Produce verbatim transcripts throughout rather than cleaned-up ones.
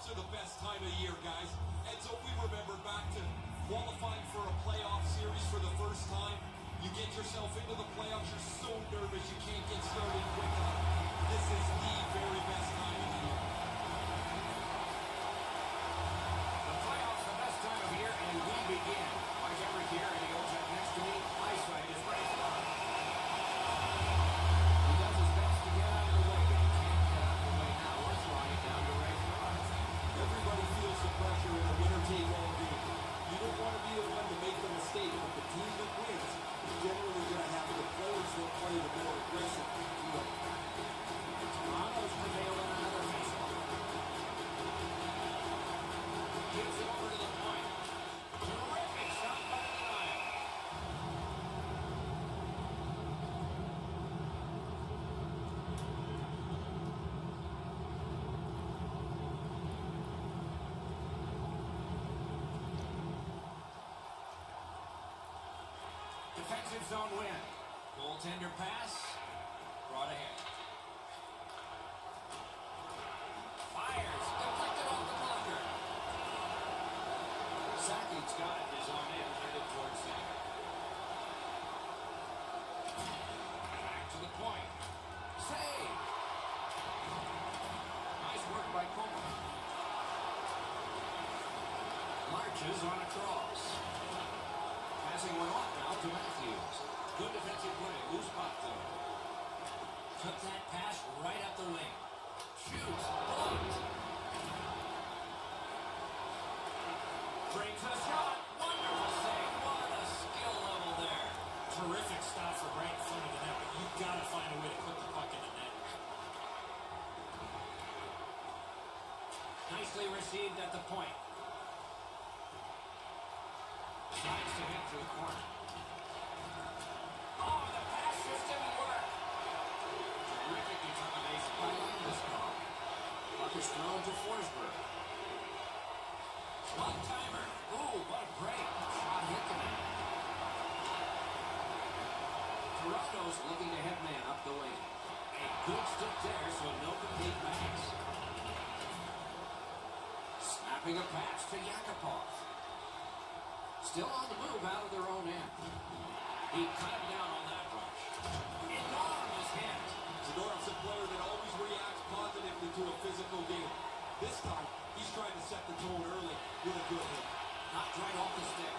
Playoffs are the best time of year, guys. And so we remember back to qualifying for a playoff series for the first time. You get yourself into the playoffs, you're so nervous you can't get started quick enough. This is the very best time of the year. The playoffs are the best time of year, and we begin. Mike Everett here, and he goes up next to me. Eyesight is right on. He does his best to get out of the way, but he can't get out of the way now. Let's run it down to Ray Frog. Everybody feels the pressure in a winner-take-all game. You don't want to be the one to make the mistake, but the team that wins is generally going to have the players that play the more aggressive field. Toronto's prevailed on another faceoff. Gives it over to the point. Terrific shot by the Lions. Defensive zone win. Goaltender pass. Brought ahead. Fires. Deflected off the blocker. Sakic got it. His own end headed towards center. Back to the point. Save. Nice work by Gilmour. Marches on a cross. Passing one off now to Matthews. Good defensive play. Loose puck though. Took that pass right up the wing. Shoots. Blocked. Brings a shot. Wonderful save. What a skill level there. Terrific stop for right in front of the net, but you've got to find a way to put the puck in the net. Nicely received at the point. Tries to hit through the corner. Oh, the pass just didn't work. Terrific determination by Landeskog. Puck is thrown to Forsberg. One timer. Ooh, what a break. Shot hit the net. Toronto's looking to head man up the wing. A good stick there, so no complete pass. Snapping a pass to Yakupov. Still on the move out of their own end. He cut him down on that rush. Enormous hit. Zadorov's a player that always reacts positively to a physical game. This time, he's trying to set the tone early with a good hit. Knocked right off the stick.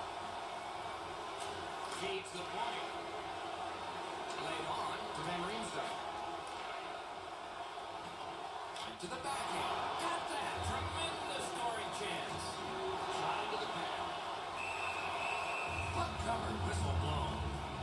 Feeds the point. Laid on to Van Riemsdyk. Into the backhand. Got that. Tremendous scoring chance. Shot into the pad. Puck covered, whistle blown.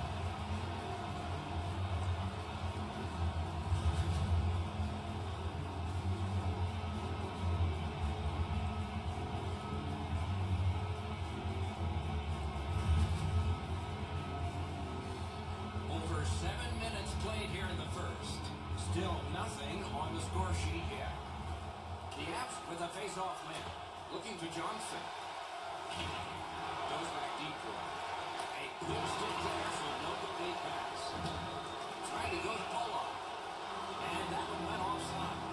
Over seven minutes played here in the first. Still nothing on the score sheet yet. The Avs with a face-off man. Looking to Johnson. Goes back deep for him. Good stick there, so no complete pass. Trying to go to Pollock. And that one went offside.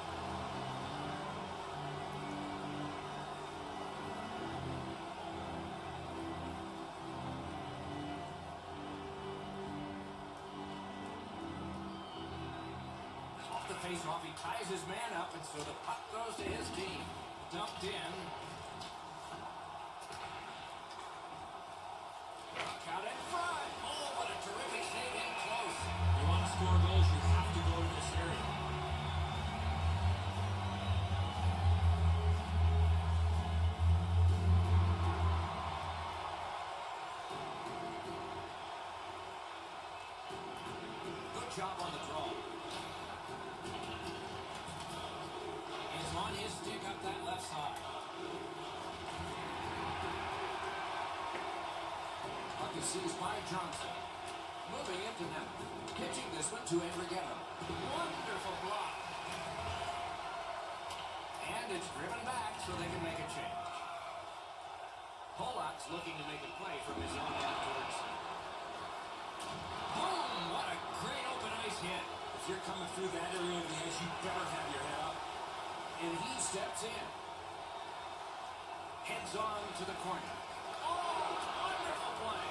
Off the face-off, he ties his man up, and so the puck goes to his team. Dumped in. Out in front. Oh, what a terrific save in close. You want to score goals, you have to go to this area. Good job on the draw. He's on his stick up that left side. Seized by Johnson. Moving into net. Pitching this one to Enrigetto. Wonderful block. And it's driven back so they can make a change. Pollock's looking to make a play from his own end towards center. Boom! What a great open ice hit. If you're coming through that area of the ice, you better have your head up. And he steps in. Heads on to the corner. Oh, wonderful play.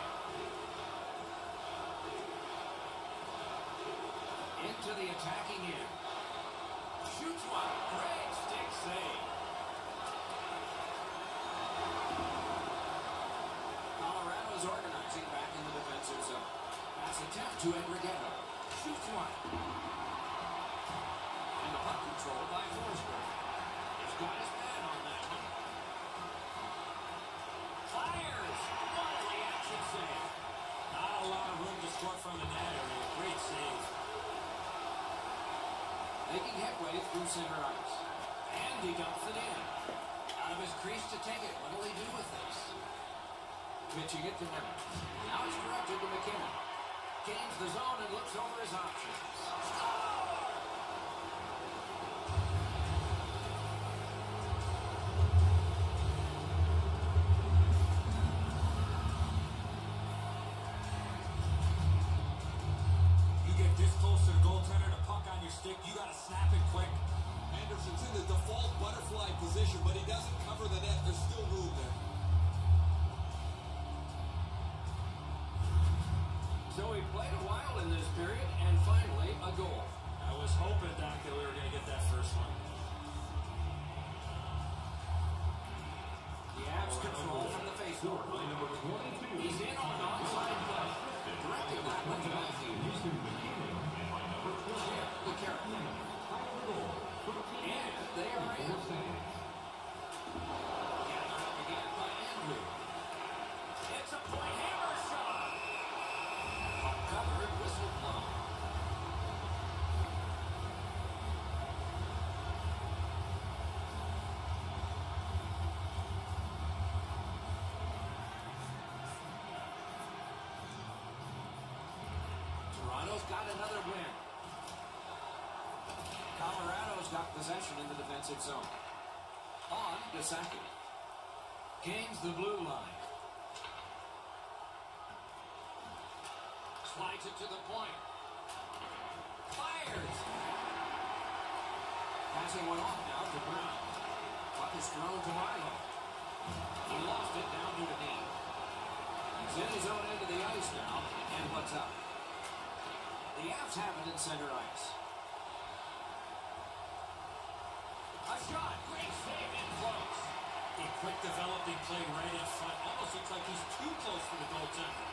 Into the attacking end. Shoots one. Great stick save. Colorado's organizing back in the defensive zone. Pass attempt to Enriqueta. Shoots one. And the puck controlled by Forsberg. He's got his man on that one. Fires. What a reaction save. Not a lot of room to score from the net area. Great save. Making headway through center ice. And he dumps it in. Out of his crease to take it. What will he do with this? Pitching it to him. Now it's directed to McKinnon. Gains the zone and looks over his options. You get this close to the goaltender, the puck on your stick, you got to snap it quick. Anderson's in the default butterfly position, but he doesn't cover the net. There's still room there. So he played a while in this period, and finally a goal. I was hoping, Doc, that we were going to get that first one. The Avs control from the faceoff. He's in on an onside play. Directing that one to Matthews. Chip the carrot. And they are in. Gathered up again by Andrew. It's a point hammer shot. Covered, whistle blown. Toronto's got another win. Colorado's got possession in the defensive zone. On to Sakic. Gains the blue line. Slides it to the point. Fires! Passing one off now to Brown. Puck is thrown to Marlowe. He lost it down to the knee. He's in his own end of the ice now. And what's up? The Avs have it in center ice. A shot. Great save in close. A quick developing play right in front. Almost looks like he's too close to the goaltender.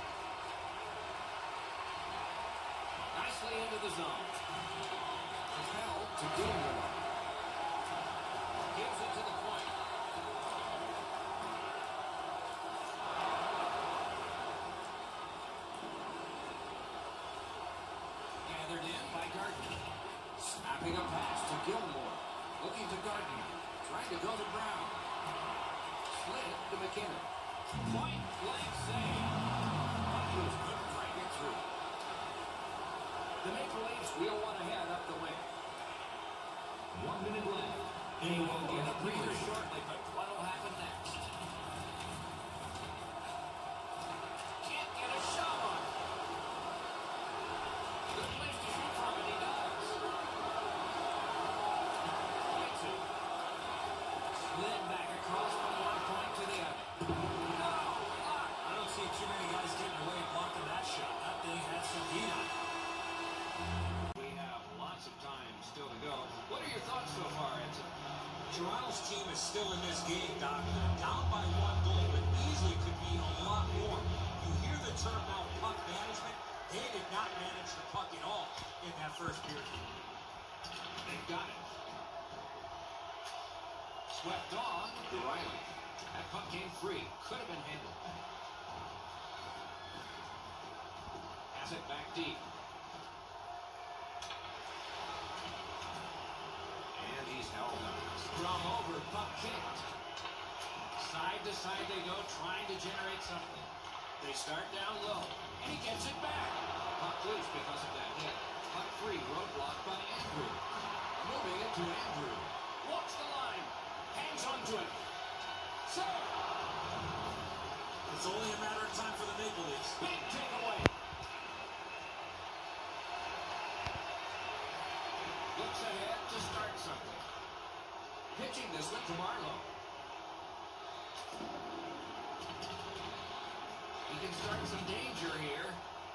Nicely into the zone. Propelled to Gilmour. Gives it to the point. Gathered in by Gardner. Snapping a pass to Gilmour. Looking to Gardner. Trying to go to Brown. Slid it to McKinnon. Point blank save. Matthews couldn't drag it through. The Maple Leafs wheel one ahead up the wing. One minute left. They will get a breather shortly, but what will happen next? Can't get a shot on. Good place to shoot from, and he does. Makes it. Slid back across from one point to the other. No! I don't see too many guys getting away and blocking that shot. That thing had some heat on it. We have lots of time still to go. What are your thoughts so far, Edson? Toronto's team is still in this game, Doc. They're down by one goal, but easily could be a lot more. You hear the term now, puck management. They did not manage the puck at all in that first period. They've got it. Swept on to Riley. That puck came free. Could have been handled. Pass it back deep. And he's held up. Scrum over, puck kicked. Side to side they go, trying to generate something. They start down low, and he gets it back. Puck loose because of that hit. Puck free, roadblock by Andrew. Moving it to Andrew. Walks the line. Hangs onto it. Save! It's only a matter of time for the Maple Leafs. Big takeaway. Looks ahead to start something. Pitching this one to Marlowe. He can start some danger here.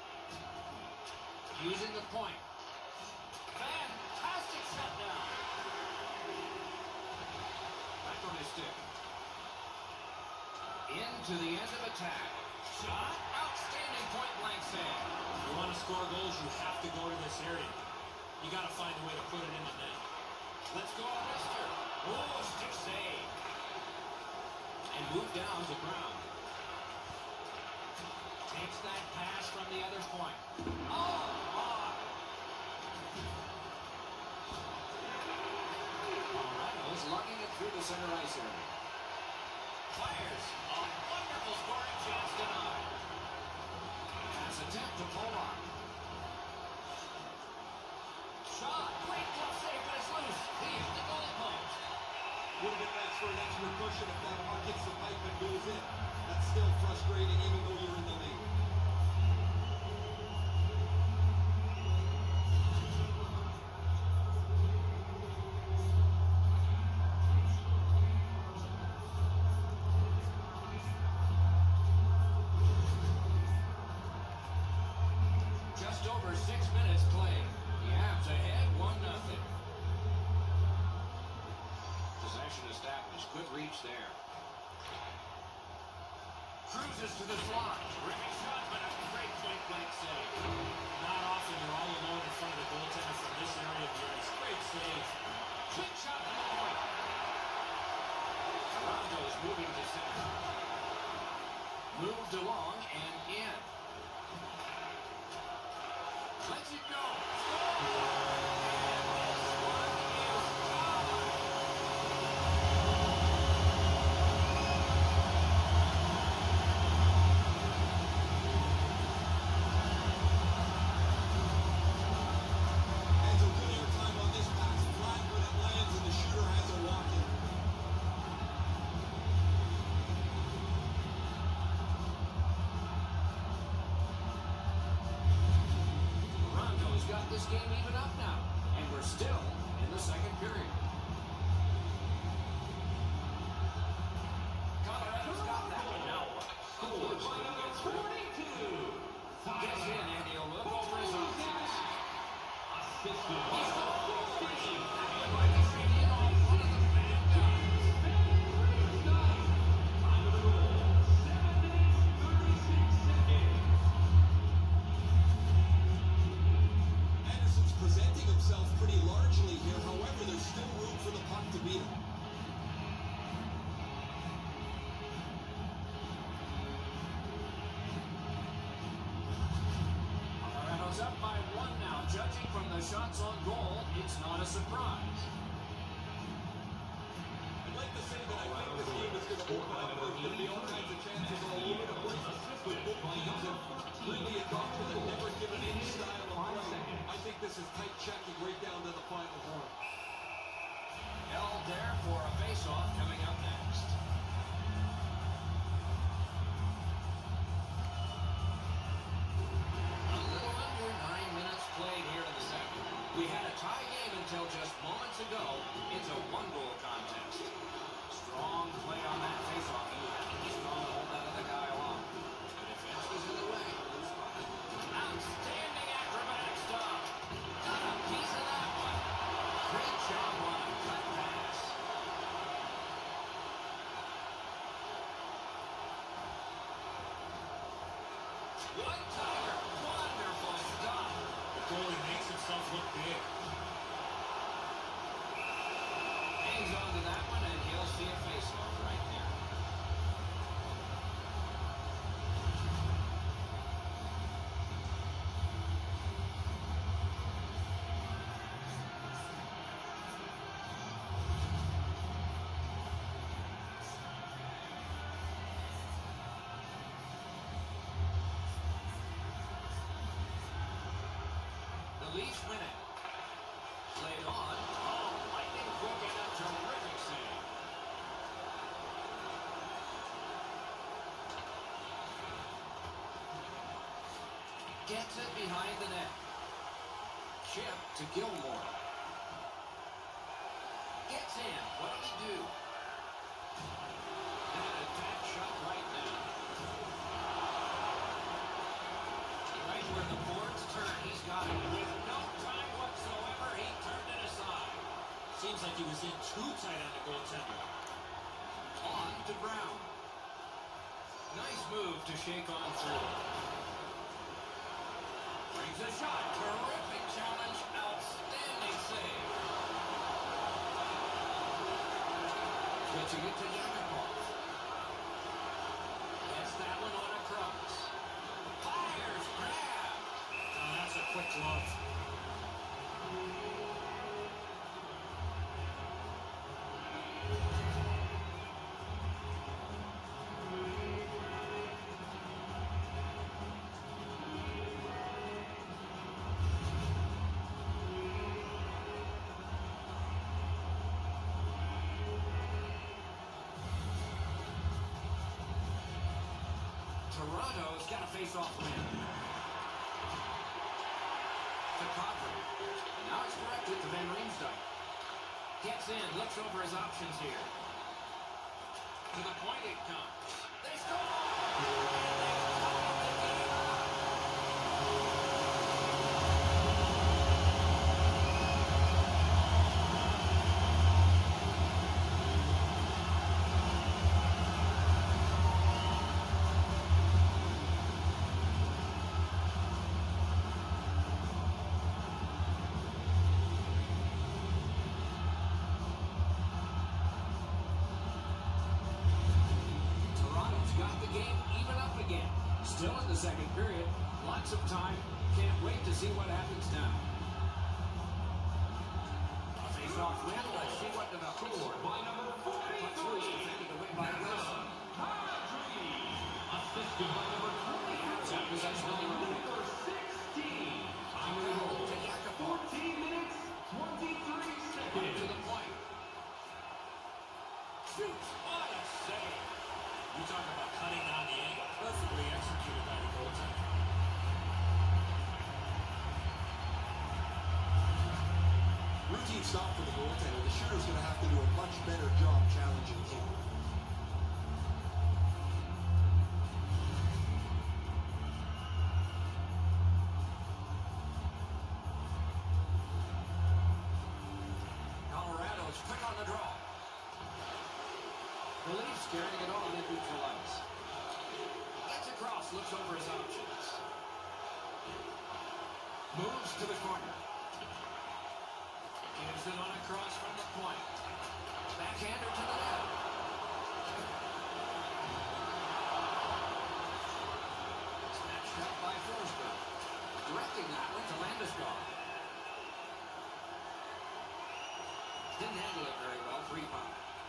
Using the point. Fantastic shutdown. Back on his stick. Into the end of attack. Shot. Outstanding point-blank save. You want to score goals, you have to go to this area. You got to find a way to put it in the net. Let's go on Mister. Oh, stick save. And move down to Brown. Takes that pass from the other point. Oh, my. Colorado's lugging it through the center ice area. Fires. A wonderful scoring chance denied. Pass attempt to Polar. Shot. Great glove save, but it's loose. He hit the goal post. Would have been nice for an extra cushion if that puck hits the pipe and goes in. That's still frustrating even though you're in the lead. Just over six minutes played. The Avs ahead, one nothing. Possession established. Good reach there. Cruises to the slot. Ripping shot, but a great point-blank save. Not often you're all alone in front of the goaltender from this area of the ice. Great save. Quick shot from the point. Toronto's moving to center. Moved along and in. Lets it go. This game even up now, and we're still in the second period. Colorado's got that one now. forty-two. Gets in, and he'll look over his options. He's going and by the training on one of the bad guys. Time of the goal, seven minutes, thirty-six seconds. Presenting himself pretty largely here. However, there's still room for the puck to beat him. Colorado's up by one now. Judging from the shots on goal, it's not a surprise. I'd like to say that I think this game is going to open up. There's going to be all kinds of chances all over the place with both teams and really adopted a never given in style of play. I think this is tight checking right down to the final horn. Held there for a face-off coming up next. A little under nine minutes played here in the second. We had a tie game until just moments ago. It's a one-goal contest. Strong play on that face-off. You have to be strong to hold that other guy off. The defense was in the way. Outstanding acrobatic stop. Got a piece of that one. Great job on a cut pass. One tiger. Wonderful stop. The goalie makes himself look big. Hangs on to that one, and he'll see a face-off right there. The Leafs win it. Played on. Oh, lightning quick and a terrific save. Gets it behind the net. Chip to Gilmour. Gets in. What'll he do? And a tap shot right now. Right where the boards turn, he's got it. With no time whatsoever, he turned it aside. Seems like he was in too tight on the goaltender. On to Brown. Nice move to shake on through. Brings a shot. Terrific challenge. Outstanding save. Switching it to Yakupov. Gets that one on across. Fires. Grab. Now that's a quick glove. Toronto's got a face-off win. To Kadri. Now it's directed to Van Riemsdyk. Gets in, looks over his options here. To the point it comes. They score! Still in the second period. Lots of time. Can't wait to see what happens now. A face-off win. Let's see what develops. Scored by number forty-three. Defended away by Wilson. Assisted by number twenty-four. That possession on the road. Number sixteen. On the road to Yakupov. fourteen minutes, twenty-three seconds. To the point. Shoots. What a save. You talk about cutting down the angle. Perfectly executed by the goaltender. Routine stop for the goaltender. The shooter's going to have to do a much better job challenging him. Colorado's quick on the draw. The Leafs carrying it on in neutral ice. Gets across, looks over his options. Moves to the corner. Gives it on across from the point. Backhander to the net. Snatched up by Forsberg. Directing that one to Landeskog. Didn't handle it very well. Free pop.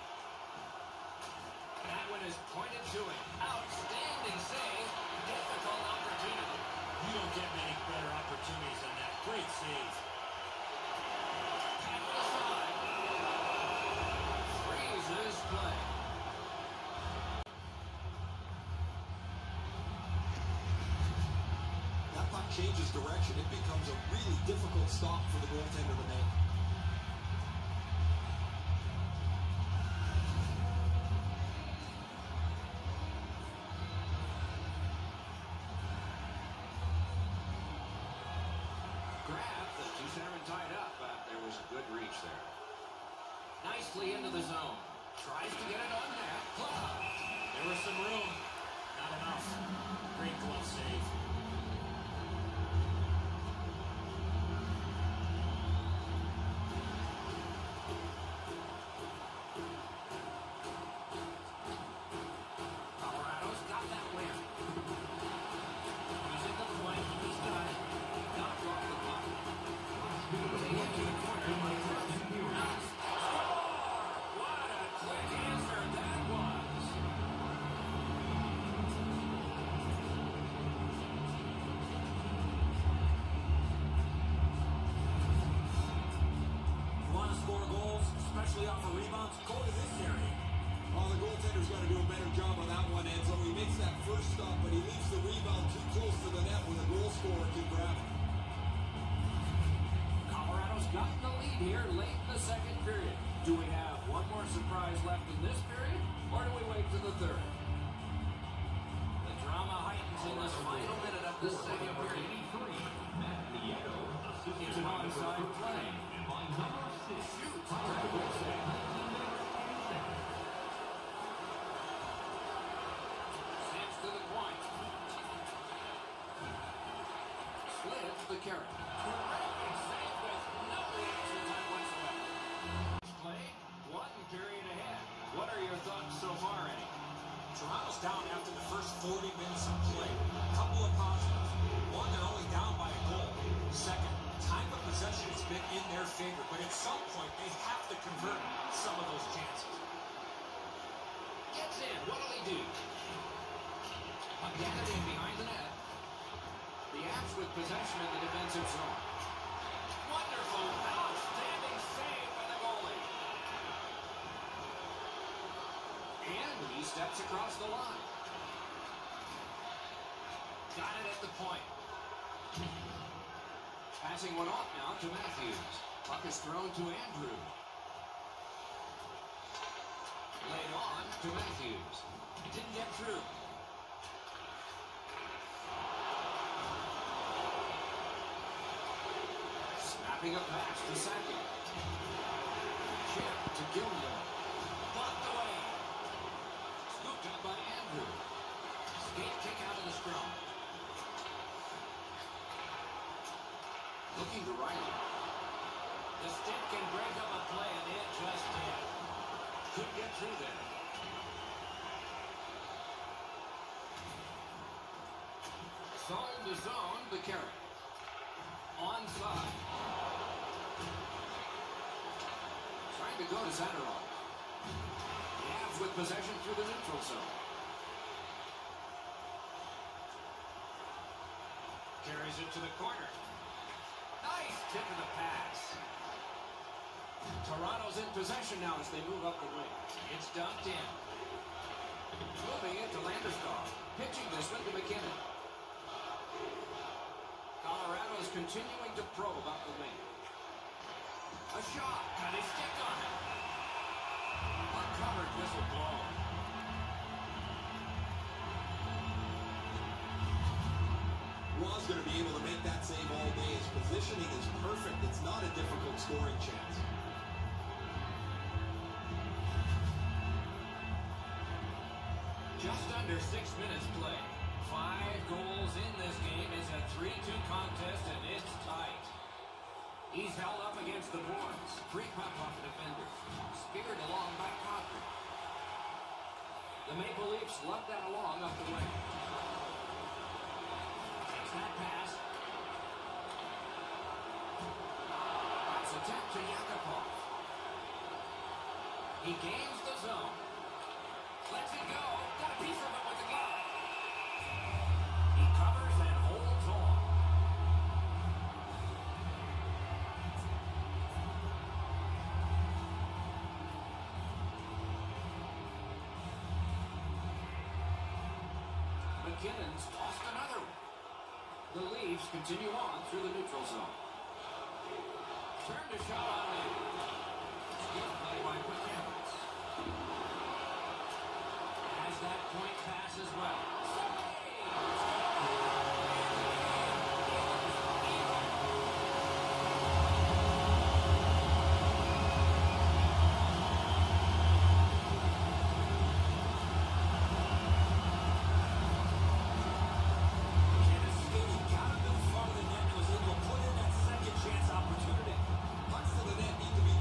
That one is pointed to him. Outstanding save. Difficult opportunity. You don't get many better opportunities than that. Great save. Packed aside. Freezes play. That puck changes direction. It becomes a really difficult stop for the goaltender to make. Nicely into the zone. Tries to get it on net. Glove. There was some room. Not enough. Great glove save. Colorado's got that win. He's at the point. He's got it. Knocked off the puck. They get to the corner. Especially off of rebounds, go to this area. Oh, the goaltender's got to do a better job on that one, Enzo. He makes that first stop, but he leaves the rebound too close to the net where the goal scorer can grab it. Colorado's got the lead. lead here late in the second period. Do we have one more surprise left in this period, or do we wait to the third? The drama heightens in this final minute of the second period. It's an onside play. Shoots for a good save. Sends to the point. Slips the carry. Terrific save with no reaction time whatsoever. Play, one period ahead. What are your thoughts so far, Eddie? Toronto's down after the first forty minutes of play. A couple of positives. One, they're only down by a goal. Second, time of possession has been in their favor, but at some point they have to convert some of those chances. Gets in. What'll he do? Again it in behind the net. The Avs with possession in the defensive zone. Wonderful, outstanding save by the goalie. And he steps across the line. Got it at the point. Passing one off now to Matthews. Puck is thrown to Andrew. Laid on to Matthews. Didn't get through. Snapping a pass to Sakic. Chip to Gilmour. Blocked away. Scooped up by Andrew. Skate kick out of the scrum. Looking to Riley. The stick can break up a play, and it just did. Couldn't get through there. Zone to zone, the carry. Onside. Trying to go to Zadorov. The Avs with possession through the neutral zone. Carries it to the corner. Nice tip of the pass. Toronto's in possession now as they move up the wing. It's dumped in. Moving it to Landeskog. Pitching this one to McKinnon. Colorado's continuing to probe up the wing. A shot. Got his stick on it. Uncovered whistle blown. Raw's going to be able to make that save all day. His positioning is perfect. It's not a difficult scoring chance. Just under six minutes play. Five goals in this game. It's a three two contest, and it's tight. He's held up against the boards. Free puck off the defender. Speared along by Cotter. The Maple Leafs love that along up the wing. Takes that pass. Pass attempt to Yakupov. He gains the zone. Lets it go. Got a piece of it with the glove. He covers and holds on. McKinnon's lost another one. The Leafs continue on through the neutral zone. Turned a shot on net. Good play by McKinnon. Has that point pass as well. Got him in front of the net and was able to put in that second chance opportunity. Pucks to the net need to be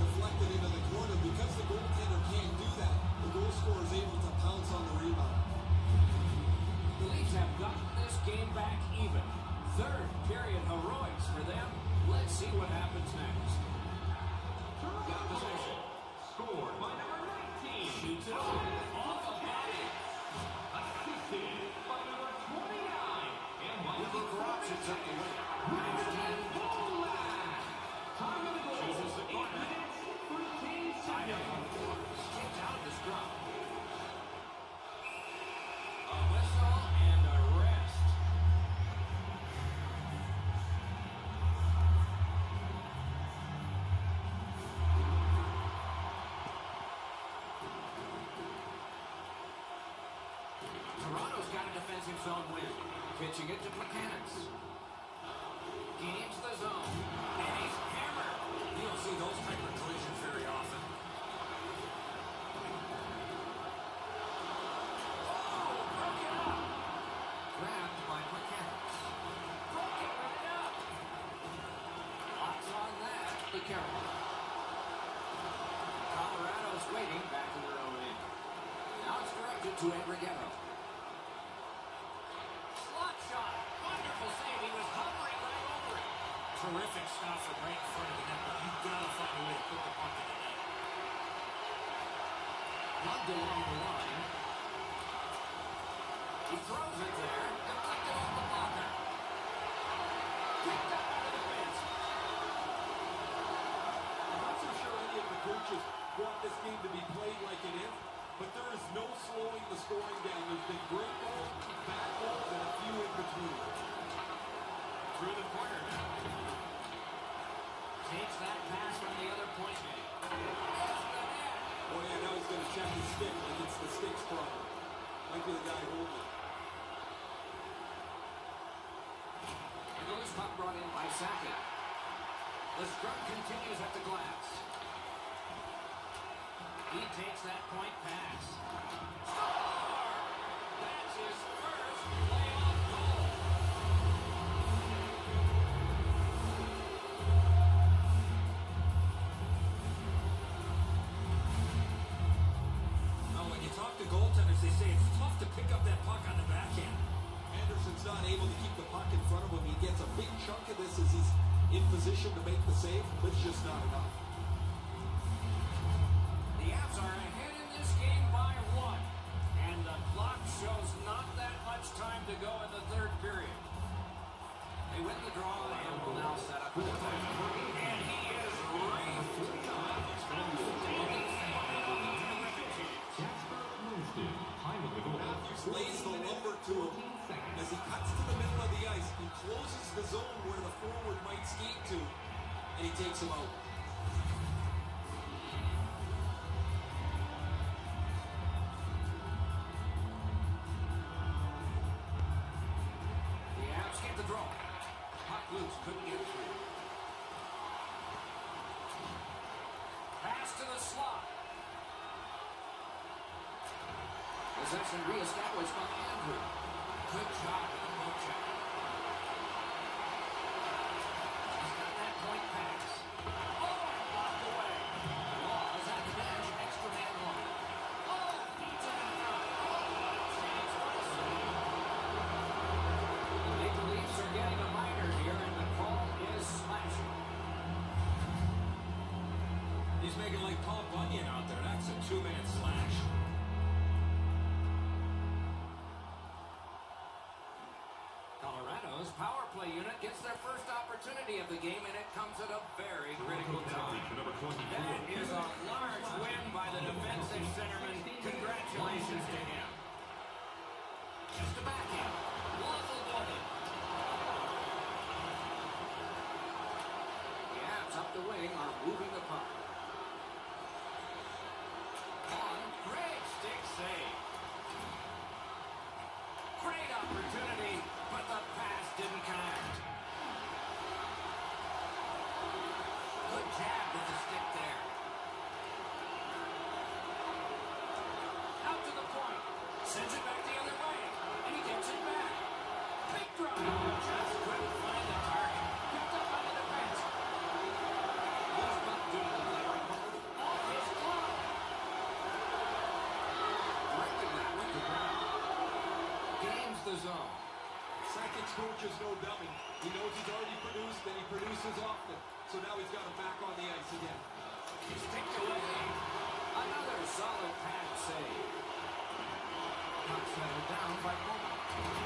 defensive zone win. Pitching it to Mechanics. Gains the zone. And he's hammered. You don't see those type of collisions very often. Oh, broke it up. Grabbed by Mechanics. Broke it right up. Lots on that. The carry. Colorado's waiting back in their own end. Now it's directed to Enriqueta. Slot shot. Wonderful save. He was hovering right over it. Terrific stop from right in front of the net, but you've got to find a way to put the puck in the net. Plugged along the line. He throws it there. Deflected off the blocker. Picked up by the defense. I'm not so sure any of the coaches want this game to be played like it is, but there is no slowing the scoring down. There's been great goals, bad goals, and a few in between. Through the corner now. Takes that pass from the other point man. Oh yeah, now he's going to check his stick like it's the stick's problem. Might be the guy holding it. Loose puck brought in by Sakic. The scrum continues at the glass. He takes that point pass. Score! That's his first playoff goal. Now, when you talk to goaltenders, they say it's tough to pick up that puck on the backhand. Anderson's not able to keep the puck in front of him. He gets a big chunk of this as he's in position to make the save, but it's just not enough. The Avs are ahead in this game by one, and the clock shows not that much time to go in the third period. They win the draw and will now set up the time. And he is right. Matthews lays the lumber to him as he cuts to the middle of the ice. He closes the zone where the forward might skate to, and he takes him out. The Avs get the draw. Puck loose, couldn't get through. Pass to the slot. Possession reestablished by Andrew. Good job with the poke check. He's got that point pass. Oh, and blocked away. Law is at the bench. Extra man one. Oh, beats it in front. Saves for the save. The Maple Leafs are getting a minor here, and the call is slashing. He's making like Paul Bunyan out there. That's a two-minute slash. Colorado's power play unit gets their first opportunity of the game, and it comes at a very critical time. That is a large win by the defensive centerman. Congratulations to him. Just a backhand. Waffle boarded. The Avs up the wing are moving the puck. On, great stick save. Great opportunity, but the pass didn't connect. Good jab with the stick there. Out to the point. Sends it back the other way. And he gets it back. Big drive. Just couldn't find the target. Picked up by the defense. Loose puck due to the player. Off his glove. Directed that with the ground. Gains the zone. Sakic's coach is no dummy. He knows he's already produced, and he produces often. So now he's got him back on the ice again. He's picked away. Another solid pad save. Puck settled down by Beaumont.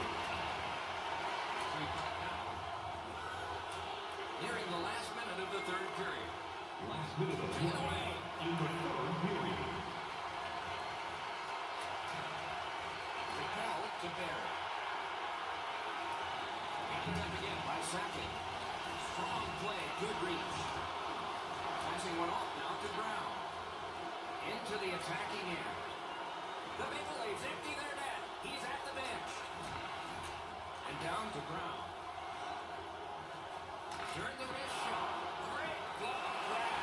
Three puck now. Nearing the last minute of the third period. Last minute of Take it away. in the third period. Repel to Barry. Handed up again by Sakic. Strong play, good reach. Passing one off now to Brown. Into the attacking end. The Maple Leafs empty their net. He's at the bench. down to Brown. Turn the wrist shot. Great glove grab.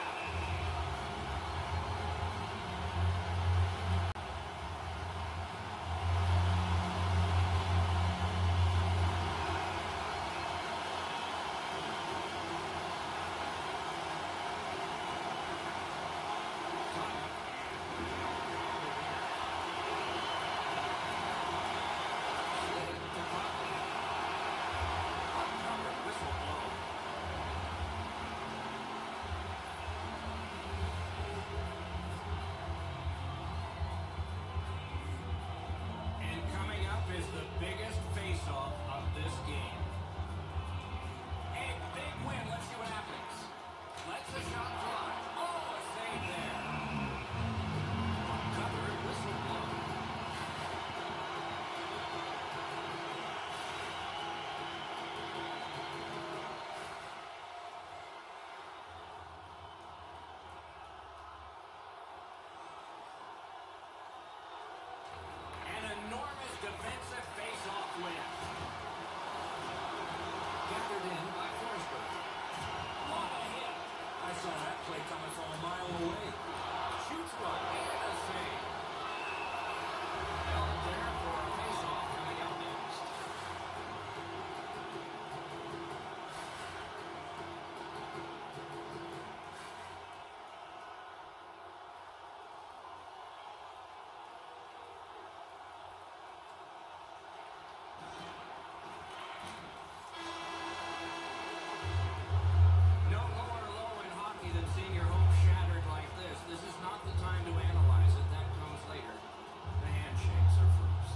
Is the biggest face-off of this game. A big win. Let's see what happens. Let's the shot fly. Oh, a save there. Covered, whistle blown. An enormous defensive face-off win. Gathered in by Forsberg. What a hit. I saw that play coming from a mile away. Shoots one and a save. Held there for a face-off coming up next. No lower low in hockey than seeing your hopes shattered like this. This is not the time to analyze it. That comes later. The handshakes are first.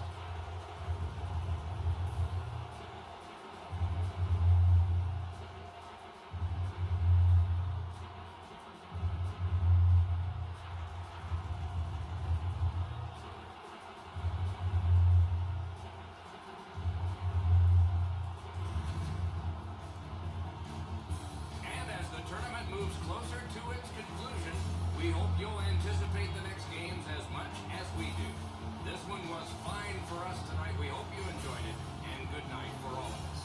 And as the tournament moves closer to its conclusion, we hope you'll anticipate the next games as much as we do. This one was fine for us tonight. We hope you enjoyed it, and good night for all of us.